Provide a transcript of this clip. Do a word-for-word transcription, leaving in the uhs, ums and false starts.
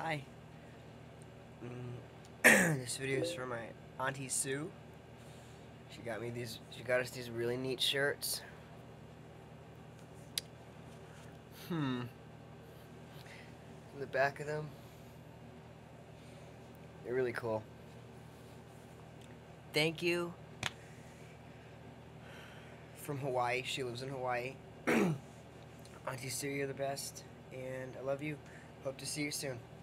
Hi. Mm, this video is for my Auntie Sue. She got me these. She got us these really neat shirts. Hmm. In the back of them, they're really cool. Thank you. From Hawaii. She lives in Hawaii. Auntie Sue, you're the best, and I love you. Hope to see you soon.